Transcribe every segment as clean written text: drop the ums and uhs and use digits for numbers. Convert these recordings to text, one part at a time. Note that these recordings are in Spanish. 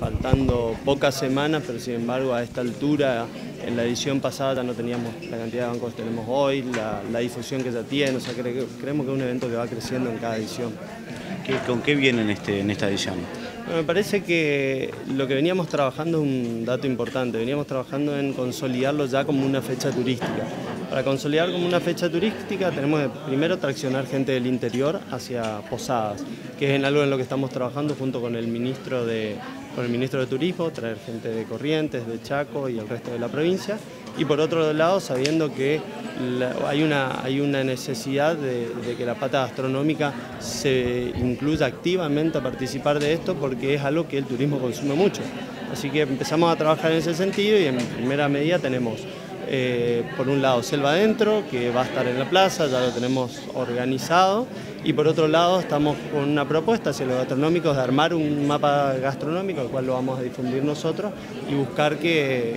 faltando pocas semanas, pero sin embargo a esta altura, en la edición pasada ya no teníamos la cantidad de bancos que tenemos hoy, la difusión que ya tiene, o sea, creemos que es un evento que va creciendo en cada edición. ¿Con qué vienen en esta edición? Bueno, me parece que lo que veníamos trabajando es un dato importante, veníamos trabajando en consolidarlo ya como una fecha turística. Para consolidar como una fecha turística tenemos que primero traccionar gente del interior hacia Posadas, que es en algo en lo que estamos trabajando junto con el ministro de Turismo, traer gente de Corrientes, de Chaco y el resto de la provincia. Y por otro lado, sabiendo que hay una necesidad de que la pata gastronómica se incluya activamente a participar de esto, porque es algo que el turismo consume mucho. Así que empezamos a trabajar en ese sentido y en primera medida tenemos por un lado Selva Adentro, que va a estar en la plaza, ya lo tenemos organizado, y por otro lado estamos con una propuesta hacia los gastronómicos de armar un mapa gastronómico, el cual lo vamos a difundir nosotros y buscar que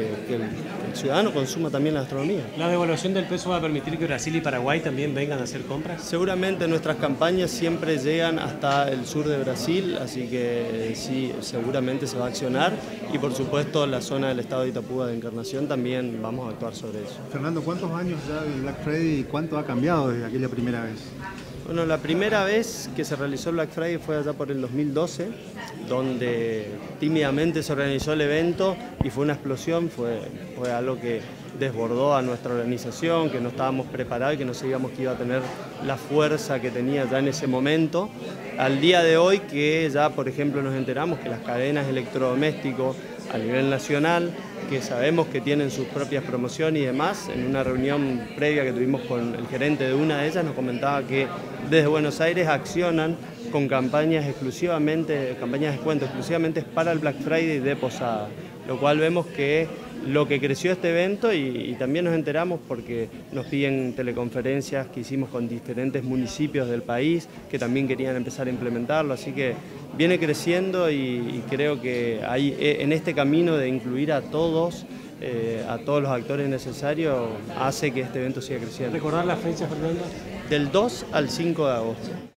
el ciudadano consuma también la gastronomía. ¿La devaluación del peso va a permitir que Brasil y Paraguay también vengan a hacer compras? Seguramente nuestras campañas siempre llegan hasta el sur de Brasil, así que sí, seguramente se va a accionar, y por supuesto la zona del estado de Itapúa de Encarnación también vamos a actuar sobre eso. Fernando, ¿cuántos años ya del Black Friday y cuánto ha cambiado desde aquella primera vez? Bueno, la primera vez que se realizó el Black Friday fue allá por el 2012, donde tímidamente se organizó el evento y fue una explosión, fue algo que desbordó a nuestra organización, que no estábamos preparados y que no sabíamos que iba a tener la fuerza que tenía ya en ese momento. Al día de hoy que ya, por ejemplo, nos enteramos que las cadenas electrodomésticos a nivel nacional, que sabemos que tienen sus propias promociones y demás, en una reunión previa que tuvimos con el gerente de una de ellas nos comentaba que desde Buenos Aires accionan con campañas de descuento exclusivamente para el Black Friday de Posada, lo cual vemos que lo que creció este evento y también nos enteramos porque nos piden teleconferencias que hicimos con diferentes municipios del país que también querían empezar a implementarlo, así que viene creciendo y creo que hay, en este camino de incluir a todos los actores necesarios hace que este evento siga creciendo. ¿Recordar la fecha, Fernando? Del 2 al 5 de agosto.